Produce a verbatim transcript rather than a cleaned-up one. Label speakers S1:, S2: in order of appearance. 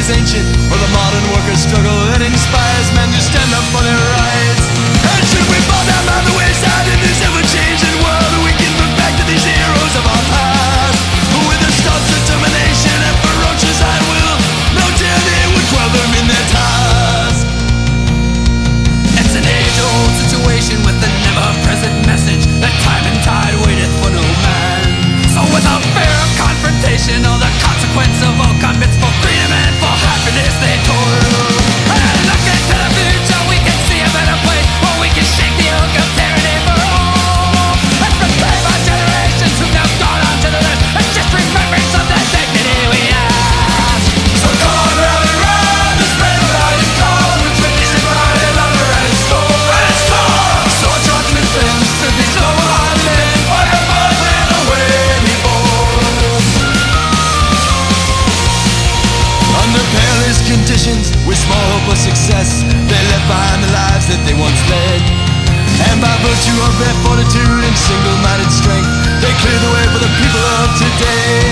S1: is ancient, or the modern workers' struggle that inspires men to stand up for their rights. And should we fall down by the wayside in this ever-changing world, we can look back to these heroes of our past, who with a staunch determination and ferocious iron will, no tyranny would quell them in their task. It's an age-old situation with a never-present message that time and tide waiteth for no man. So without fear of confrontation or the consequence of all commits for freedom and for happiness they toil. And look into the future, we can see a better place where we can shake the yoke of tyranny for all. And prepare our generations who've now gone on to the left, and just remembrance of the dignity we have. So come on, rally round, let's spread the valiant cause, with tradition, pride, and honor, and its soul. And its soul! So charging the flames to these noble hearted men, fire, mud, and away we bold. Under perilous conditions, with small hope of success, they left behind the lives that they once led. And by virtue of their fortitude and single-minded strength, they cleared the way for the people of today.